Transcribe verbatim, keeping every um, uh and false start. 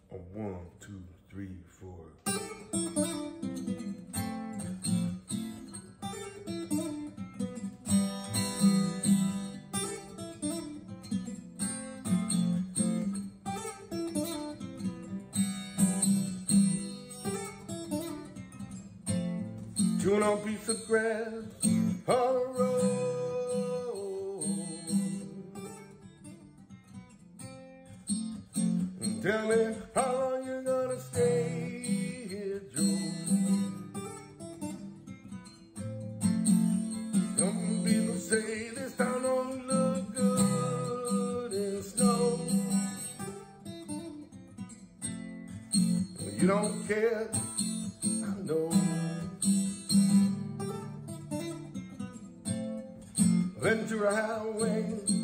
A one, two, three, four. Chewing on a piece of grass on the road. And tell me how long you're gonna stay here, Joe. Some people say this town don't look good in snow. Well, you don't care, I know. Ventura Highway